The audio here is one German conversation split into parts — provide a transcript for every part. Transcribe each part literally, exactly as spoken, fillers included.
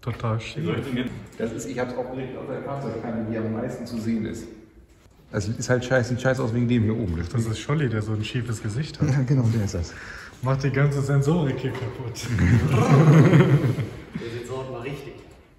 Total schick. Das ist, ich habe es auch direkt auf der Fahrzeugkante, die am meisten zu sehen ist. Das ist halt scheiße, sieht scheiße aus wegen dem hier oben. Das ist Scholli, der so ein schiefes Gesicht hat. Ja, genau, der ist das. Macht die ganze Sensorik hier kaputt. Der Sensoren war richtig.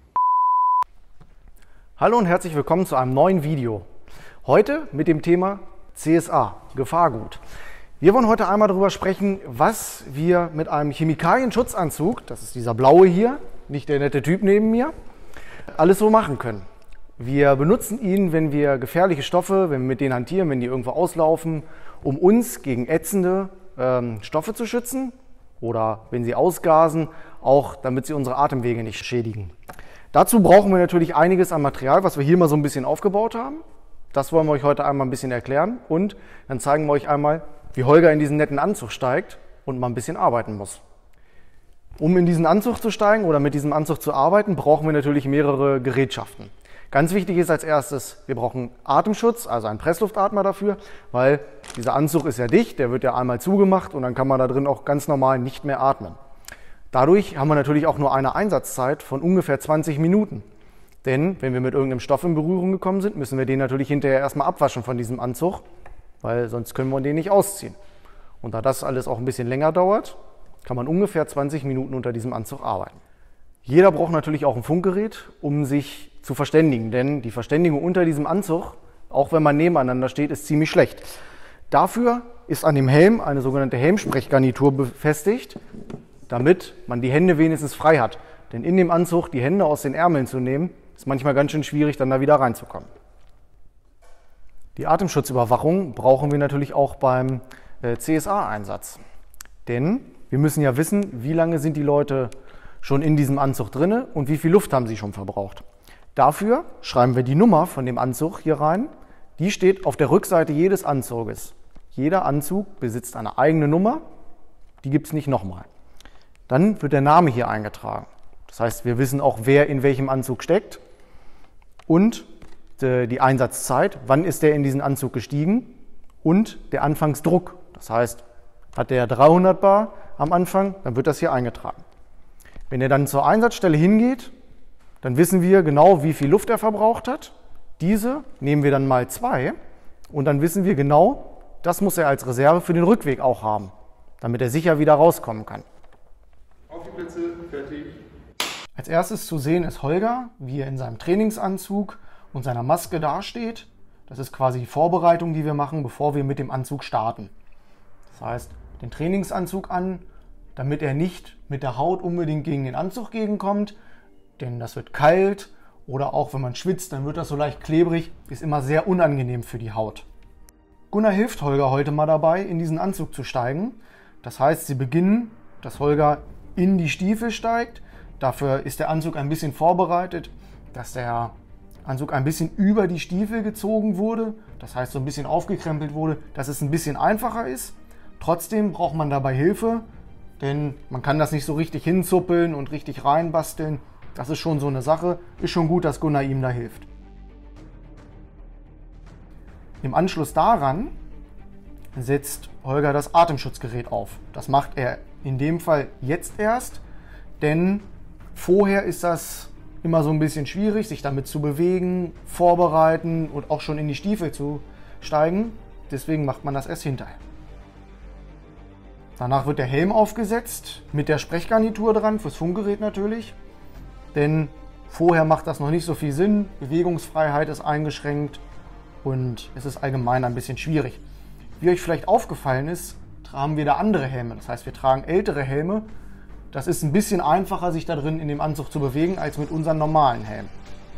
Hallo und herzlich willkommen zu einem neuen Video. Heute mit dem Thema C S A, Gefahrgut. Wir wollen heute einmal darüber sprechen, was wir mit einem Chemikalienschutzanzug, das ist dieser blaue hier, nicht der nette Typ neben mir, alles so machen können. Wir benutzen ihn, wenn wir gefährliche Stoffe, wenn wir mit denen hantieren, wenn die irgendwo auslaufen, um uns gegen ätzende ähm, Stoffe zu schützen oder wenn sie ausgasen, auch damit sie unsere Atemwege nicht schädigen. Dazu brauchen wir natürlich einiges an Material, was wir hier mal so ein bisschen aufgebaut haben. Das wollen wir euch heute einmal ein bisschen erklären und dann zeigen wir euch einmal, wie Holger in diesen netten Anzug steigt und mal ein bisschen arbeiten muss. Um in diesen Anzug zu steigen oder mit diesem Anzug zu arbeiten, brauchen wir natürlich mehrere Gerätschaften. Ganz wichtig ist als erstes, wir brauchen Atemschutz, also einen Pressluftatmer dafür, weil dieser Anzug ist ja dicht, der wird ja einmal zugemacht und dann kann man da drin auch ganz normal nicht mehr atmen. Dadurch haben wir natürlich auch nur eine Einsatzzeit von ungefähr zwanzig Minuten. Denn wenn wir mit irgendeinem Stoff in Berührung gekommen sind, müssen wir den natürlich hinterher erstmal abwaschen von diesem Anzug, weil sonst können wir den nicht ausziehen. Und da das alles auch ein bisschen länger dauert, kann man ungefähr zwanzig Minuten unter diesem Anzug arbeiten. Jeder braucht natürlich auch ein Funkgerät, um sich zu verständigen, denn die Verständigung unter diesem Anzug, auch wenn man nebeneinander steht, ist ziemlich schlecht. Dafür ist an dem Helm eine sogenannte Helmsprechgarnitur befestigt, damit man die Hände wenigstens frei hat. Denn in dem Anzug die Hände aus den Ärmeln zu nehmen, ist manchmal ganz schön schwierig, dann da wieder reinzukommen. Die Atemschutzüberwachung brauchen wir natürlich auch beim C S A-Einsatz. Denn wir müssen ja wissen, wie lange sind die Leute schon in diesem Anzug drinne und wie viel Luft haben sie schon verbraucht. Dafür schreiben wir die Nummer von dem Anzug hier rein. Die steht auf der Rückseite jedes Anzuges. Jeder Anzug besitzt eine eigene Nummer, die gibt es nicht nochmal. Dann wird der Name hier eingetragen. Das heißt, wir wissen auch, wer in welchem Anzug steckt und die Einsatzzeit, wann ist der in diesen Anzug gestiegen und der Anfangsdruck. Das heißt, hat der dreihundert Bar am Anfang, dann wird das hier eingetragen. Wenn er dann zur Einsatzstelle hingeht, dann wissen wir genau, wie viel Luft er verbraucht hat. Diese nehmen wir dann mal zwei und dann wissen wir genau, das muss er als Reserve für den Rückweg auch haben, damit er sicher wieder rauskommen kann. Auf die Plätze, fertig. Als erstes zu sehen ist Holger, wie er in seinem Trainingsanzug und seiner Maske dasteht. Das ist quasi die Vorbereitung, die wir machen, bevor wir mit dem Anzug starten. Das heißt, den Trainingsanzug an, damit er nicht mit der Haut unbedingt gegen den Anzug gegenkommt, denn das wird kalt oder auch wenn man schwitzt, dann wird das so leicht klebrig, ist immer sehr unangenehm für die Haut. Gunnar hilft Holger heute mal dabei, in diesen Anzug zu steigen. Das heißt, sie beginnen, dass Holger in die Stiefel steigt. Dafür ist der Anzug ein bisschen vorbereitet, dass der Anzug ein bisschen über die Stiefel gezogen wurde, das heißt so ein bisschen aufgekrempelt wurde, dass es ein bisschen einfacher ist. Trotzdem braucht man dabei Hilfe, denn man kann das nicht so richtig hinzuppeln und richtig reinbasteln. Das ist schon so eine Sache. Ist schon gut, dass Gunnar ihm da hilft. Im Anschluss daran setzt Holger das Atemschutzgerät auf. Das macht er in dem Fall jetzt erst, denn vorher ist das immer so ein bisschen schwierig, sich damit zu bewegen, vorbereiten und auch schon in die Stiefel zu steigen. Deswegen macht man das erst hinterher. Danach wird der Helm aufgesetzt, mit der Sprechgarnitur dran, fürs Funkgerät natürlich. Denn vorher macht das noch nicht so viel Sinn, Bewegungsfreiheit ist eingeschränkt und es ist allgemein ein bisschen schwierig. Wie euch vielleicht aufgefallen ist, tragen wir da andere Helme. Das heißt, wir tragen ältere Helme. Das ist ein bisschen einfacher, sich da drin in dem Anzug zu bewegen, als mit unseren normalen Helmen.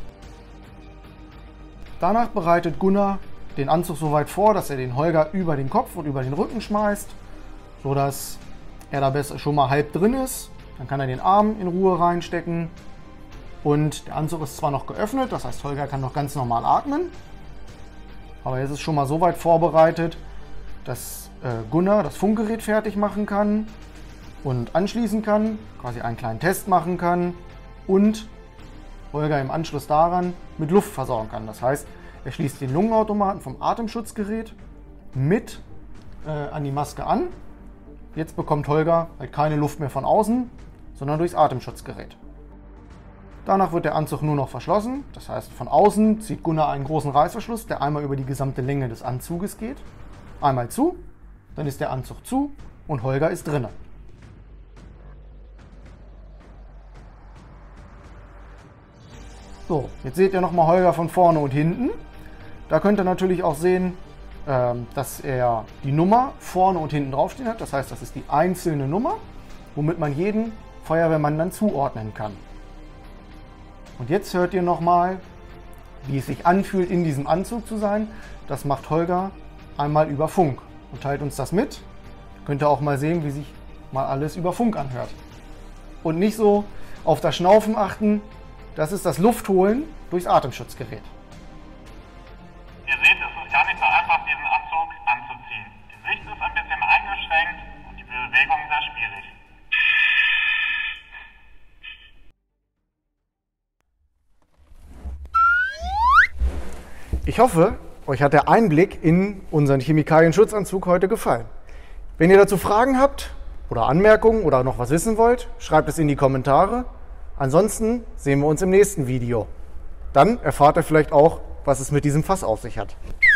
Danach bereitet Gunnar den Anzug so weit vor, dass er den Holger über den Kopf und über den Rücken schmeißt, sodass er da besser schon mal halb drin ist. Dann kann er den Arm in Ruhe reinstecken und der Anzug ist zwar noch geöffnet, das heißt, Holger kann noch ganz normal atmen, aber jetzt ist schon mal so weit vorbereitet, dass äh, Gunnar das Funkgerät fertig machen kann und anschließen kann, quasi einen kleinen Test machen kann und Holger im Anschluss daran mit Luft versorgen kann. Das heißt, er schließt den Lungenautomaten vom Atemschutzgerät mit äh, an die Maske an. Jetzt bekommt Holger halt keine Luft mehr von außen, sondern durchs Atemschutzgerät. Danach wird der Anzug nur noch verschlossen. Das heißt, von außen zieht Gunnar einen großen Reißverschluss, der einmal über die gesamte Länge des Anzuges geht. Einmal zu, dann ist der Anzug zu und Holger ist drinnen. So, jetzt seht ihr nochmal Holger von vorne und hinten. Da könnt ihr natürlich auch sehen, dass er die Nummer vorne und hinten draufstehen hat. Das heißt, das ist die einzelne Nummer, womit man jeden Feuerwehrmann dann zuordnen kann. Und jetzt hört ihr nochmal, wie es sich anfühlt, in diesem Anzug zu sein. Das macht Holger einmal über Funk und teilt uns das mit. Könnt ihr auch mal sehen, wie sich mal alles über Funk anhört. Und nicht so auf das Schnaufen achten, das ist das Luftholen durchs Atemschutzgerät. Ihr seht, es ist gar nicht so einfach, diesen Anzug anzuziehen. Die Sicht ist ein bisschen eingeschränkt und die Bewegung sehr schwierig. Ich hoffe, euch hat der Einblick in unseren Chemikalien-Schutzanzug heute gefallen. Wenn ihr dazu Fragen habt oder Anmerkungen oder noch was wissen wollt, schreibt es in die Kommentare. Ansonsten sehen wir uns im nächsten Video. Dann erfahrt ihr vielleicht auch, was es mit diesem Fass auf sich hat.